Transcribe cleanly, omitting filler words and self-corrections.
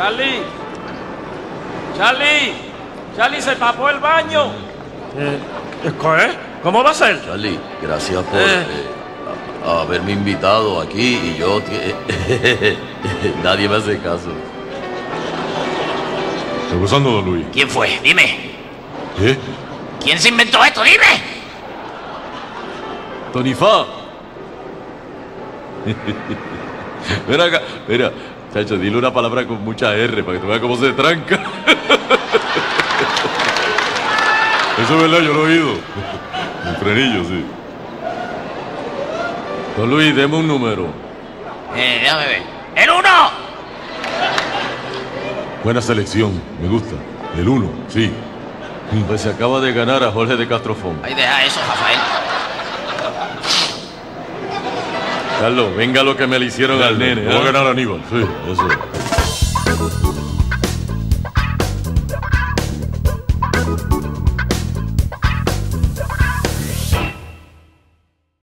Charlie. Charlie. Charlie, se tapó el baño. ¿Qué? ¿Cómo va a ser? Charlie, gracias por haberme invitado aquí y yo... Nadie me hace caso. ¿Está gozando, don Luis? ¿Quién fue? Dime. ¿Qué? ¿Quién se inventó esto? Dime. Tony Fa. Mira acá, mira, chacho, dile una palabra con mucha R para que tú veas cómo se tranca. Eso es verdad, yo lo he oído. El frenillo, sí. Don Luis, deme un número. Déjame ver. ¡El 1! Buena selección, me gusta. El 1, sí. Pues se acaba de ganar a Jorge de Castrofón. Ahí deja eso, Rafael. Carlos, venga lo que me le hicieron al nene. Voy a ganar a Aníbal. Sí, eso.